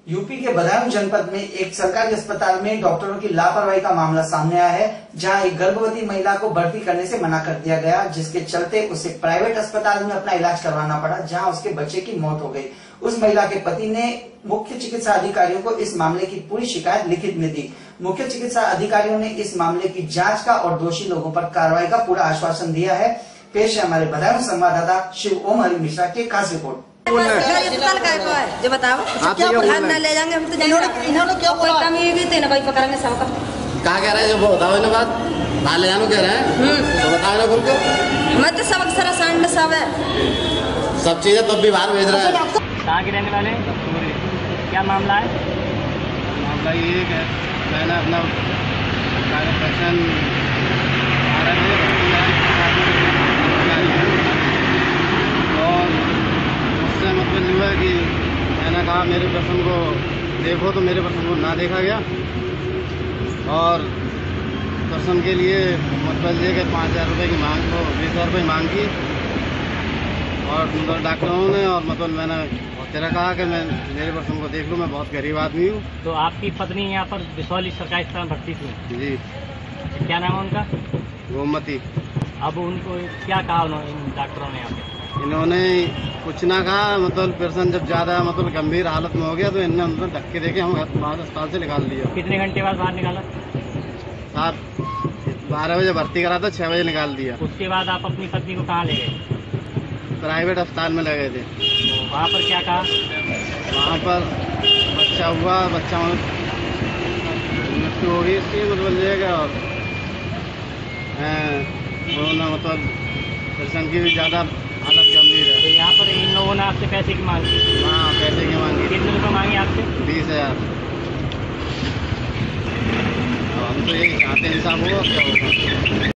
UP के बदायूं जनपद में एक सरकारी अस्पताल में डॉक्टरों की लापरवाही का मामला सामने आया है, जहां एक गर्भवती महिला को भर्ती करने से मना कर दिया गया, जिसके चलते उसे प्राइवेट अस्पताल में अपना इलाज करवाना पड़ा, जहां उसके बच्चे की मौत हो गई। उस महिला के पति ने मुख्य चिकित्सा अधिकारियों को इस मामले की पूरी शिकायत लिखित में दी। मुख्य चिकित्सा अधिकारियों ने इस मामले की जाँच का और दोषी लोगों पर कार्रवाई का पूरा आश्वासन दिया है। पेश है हमारे बदायूं संवाददाता शिव ओम हरि मिश्रा की खास रिपोर्ट। अस्पताल का है जो बताओ क्या न ले जाएंगे हम तो इन्होंने क्या कोई कमी होगी तो ना भाई पकड़ेंगे सबका। कहा कह रहे हैं जो बताओ इन्हें बात बाहर ले जानो कह रहे हैं तो बताओ ना खुल को। मैं तो सब सारा सांड सब है सब चीजें तब भी बाहर भेज रहा है। कहाँ के रहने वाले क्या मामला है? मामला ये है मैंने अपना पैशन और उससे मतलब जो है कि मैंने कहा मेरे पर्सन को देखो तो मेरे पर्सन को ना देखा गया और पर्सन के लिए मतलब ये कि 5,000 रुपये की मांग को 20,000 रुपये मांग की और डॉक्टरों ने और मतलब मैंने तेरा कहा कि मैं मेरे पर्सन को देख लूँ, मैं बहुत गरीब आदमी हूँ। तो आपकी पत्नी यहाँ पर बिसौली सरकारी अस्पताल में भर्ती थी? जी। क्या नाम है उनका? गोमती। अब उनको क्या कहा उन्होंने डॉक्टरों ने? यहाँ पे इन्होंने कुछ ना कहा, मतलब पर्सन जब ज़्यादा मतलब गंभीर हालत में हो गया तो इन्होंने मतलब धक्के देके हम बाहर अस्पताल से निकाल दिया। कितने घंटे बाद बाहर निकाला? 12 बजे भर्ती करा था, 6 बजे निकाल दिया। उसके बाद आप अपनी पत्नी को कहाँ ले गए? प्राइवेट अस्पताल में ले गए थे। तो वहाँ पर क्या कहा? वहाँ पर बच्चा हुआ, बच्चा मृत्यु हो गई इसकी मतलब लेगा और उन्होंने मतलब पर्सन की भी ज़्यादा हालत गंभीर है। तो यहाँ पर इन लोगों ने आपसे पैसे की मांग की? हाँ, पैसे की मांगी। कितने रुपये मांगे आपसे? 20,000। हम तो यही चाहते हैं, हिसाब होगा क्या होगा।